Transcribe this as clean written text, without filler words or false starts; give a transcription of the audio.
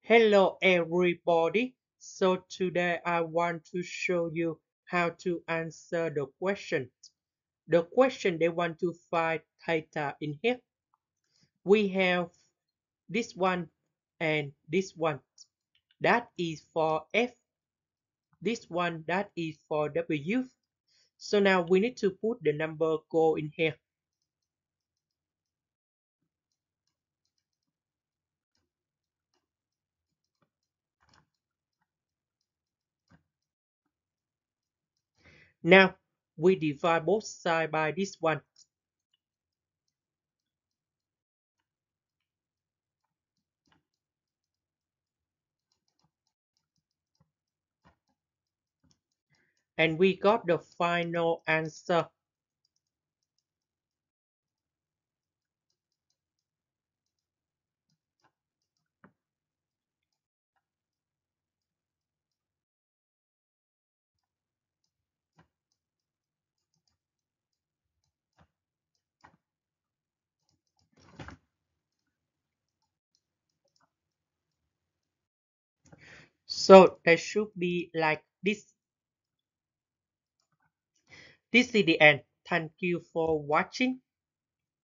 Hello everybody. So today I want to show you how to answer the question. The question they want to find theta in here. We have this one and this one. That is for F. This one that is for W. So now we need to put the number go in here. Now we divide both sides by this one. And we got the final answer. So that should be like this. This is the end. Thank you for watching.